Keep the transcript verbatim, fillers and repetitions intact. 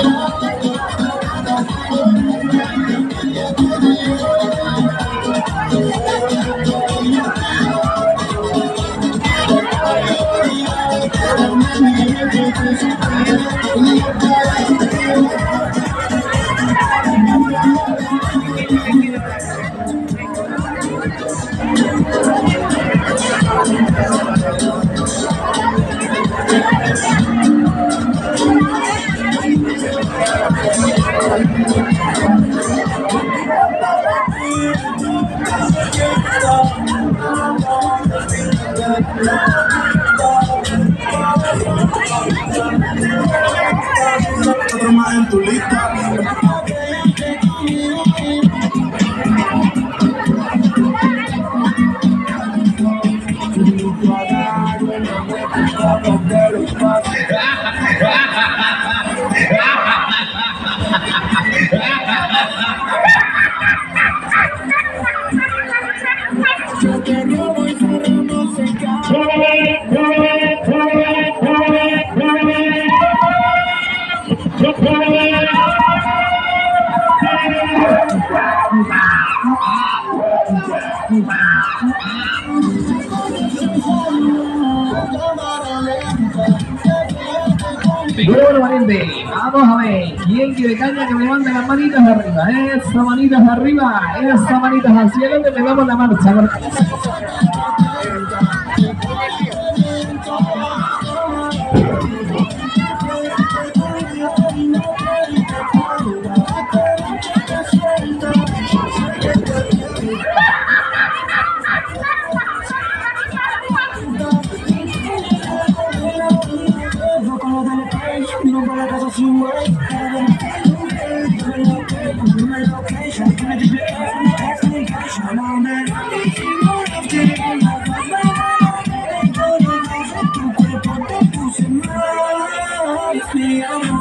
En tu lista. Bueno, valiente, vamos a ver quién quiere caña, que me mande las manitas arriba, esas manitas arriba, esas manitas al cielo, que me damos la marcha. Yeah.